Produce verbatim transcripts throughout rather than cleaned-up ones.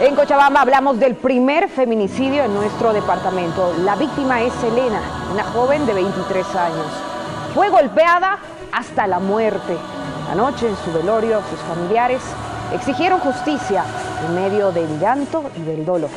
En Cochabamba hablamos del primer feminicidio en nuestro departamento. La víctima es Elena, una joven de veintitrés años. Fue golpeada hasta la muerte. Anoche en su velorio, sus familiares exigieron justicia en medio del llanto y del dolor.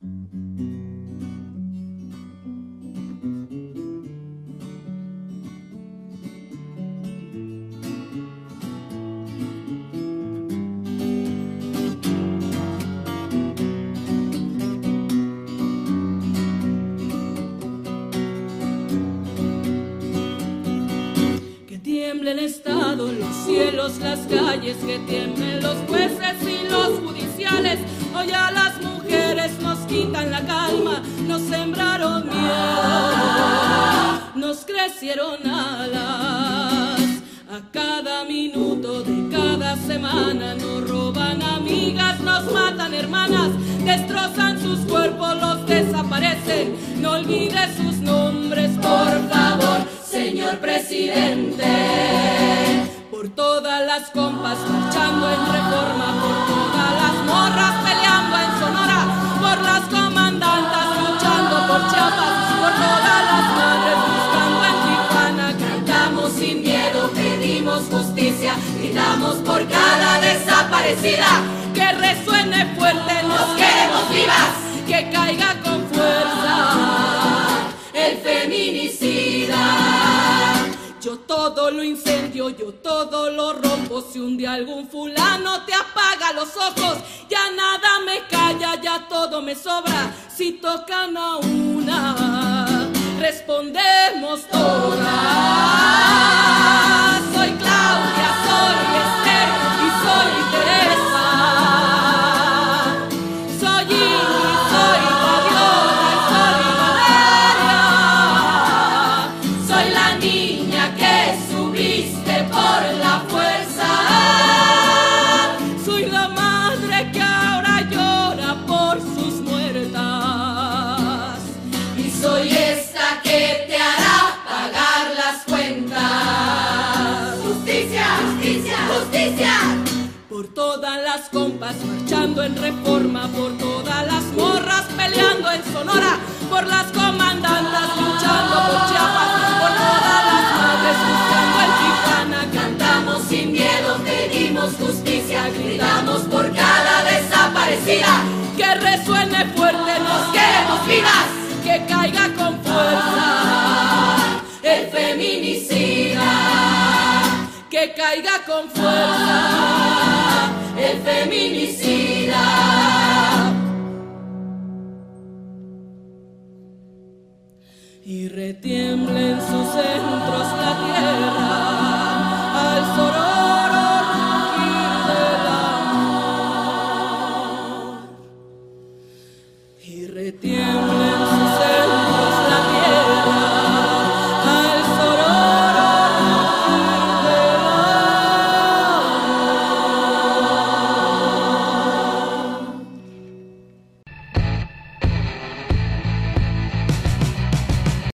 El Estado, los cielos, las calles, que tiemblen los jueces y los judiciales. Hoy a las mujeres nos quitan la calma, nos sembraron miedo, nos crecieron alas. A cada minuto de cada semana nos roban amigas, nos matan hermanas, destrozan sus cuerpos, los desaparecen. No olvide sus nombres, por favor, señor presidente. Por todas las compas marchando en Reforma, por todas las morras peleando en Sonora, por las comandantas luchando por Chiapas, por todas las madres buscando en Tijuana. Cantamos sin miedo, pedimos justicia, gritamos por cada desaparecida. Que resuene fuerte, nos queremos vivas, que caiga con fuerza el feminicida. Yo todo lo incendio, yo todo lo rompo. Si un día algún fulano te apaga los ojos, ya nada me calla, ya todo me sobra. Si tocan a una, respondemos todas. Soy Claudia, soy Esther y soy Teresa. Soy Ingrid, soy Fabiola y soy Valeria. Soy la niña que subiste por la fuerza. Soy la madre que ahora llora por sus muertas. Y soy esta que te hará pagar las cuentas. Justicia, justicia, justicia. Por todas las compas marchando en Reforma, por todas las morras peleando en Sonora, por las comandantas luchando por Chiapas, por todas las madres buscando en Tijuana. Cantamos sin miedo, pedimos justicia, gritamos por cada desaparecida. Que resuene fuerte, nos queremos vivas, que caiga con fuerza el feminicida. Que caiga con fuerza el feminicida. Y retiembla en sus centros la tierra.